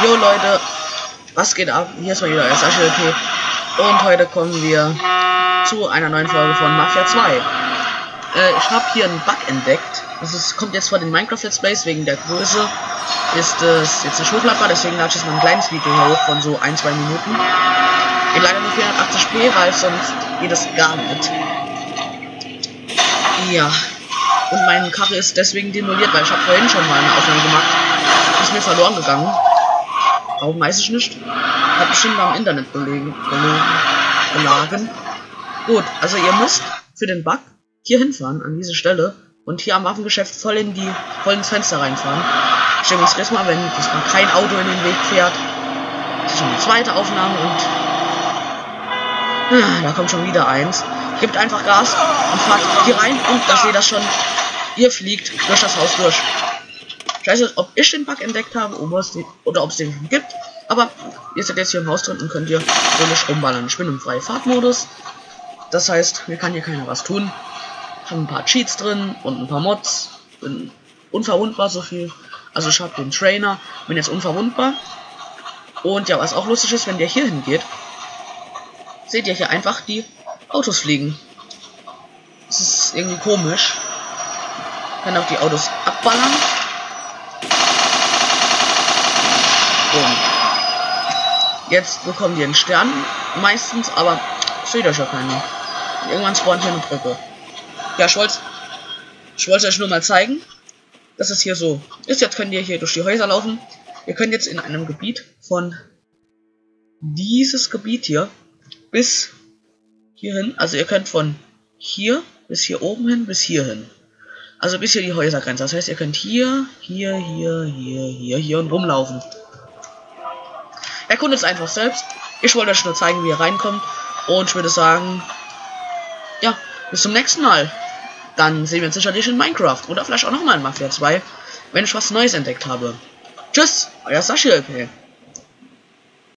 Jo Leute, was geht ab? Hier ist mal wieder Sascha LP und heute kommen wir zu einer neuen Folge von Mafia 2. Ich habe hier einen Bug entdeckt. Kommt jetzt vor den Minecraft Let's Plays, wegen der Größe ist es jetzt nicht hochladbar, deswegen lade ich jetzt mal ein kleines Video hier hoch von so 1-2 Minuten. In leider nur 480p, weil sonst geht es gar nicht. Ja. Und mein Karre ist deswegen demoliert, weil ich habe vorhin schon mal eine Aufnahme gemacht. Ist mir verloren gegangen. Warum weiß ich nicht. Hat bestimmt am Internet belagen. Gut, also ihr müsst für den Bug hier hinfahren, an diese Stelle. Und hier am Waffengeschäft voll ins Fenster reinfahren. Ich demonstriere mal, wenn diesmal kein Auto in den Weg fährt. Das ist schon die zweite Aufnahme und da kommt schon wieder eins. Gebt einfach Gas und fahrt hier rein und da seht ihr das schon. Ihr fliegt durch das Haus durch. Ich weiß nicht, ob ich den Bug entdeckt habe oder ob es den gibt. Aber ihr seid jetzt hier im Haus drin und könnt hier fröhlich rumballern. Ich bin im freien Fahrtmodus. Das heißt, mir kann hier keiner was tun. Ich habe ein paar Cheats drin und ein paar Mods. Bin unverwundbar so viel. Also ich habe den Trainer, bin jetzt unverwundbar. Und ja, was auch lustig ist, wenn der hier hingeht, seht ihr hier einfach die Autos fliegen. Das ist irgendwie komisch. Ich kann auch die Autos abballern. Und jetzt bekommen die einen Stern meistens, aber seht euch ja keiner. Irgendwann spawnt hier eine Brücke. Ja, ich wollte euch nur mal zeigen, dass es hier so ist. Jetzt könnt ihr hier durch die Häuser laufen. Ihr könnt jetzt in einem Gebiet von dieses Gebiet hier bis hierhin, also ihr könnt von hier bis hier oben hin bis hier hin. Also bis hier die Häusergrenze. Das heißt, ihr könnt hier und rumlaufen. Erkundet es einfach selbst. Ich wollte euch nur zeigen, wie ihr reinkommt. Und ich würde sagen, ja, bis zum nächsten Mal. Dann sehen wir uns sicherlich in Minecraft. Oder vielleicht auch nochmal in Mafia 2, wenn ich was Neues entdeckt habe. Tschüss, euer Sascha LP.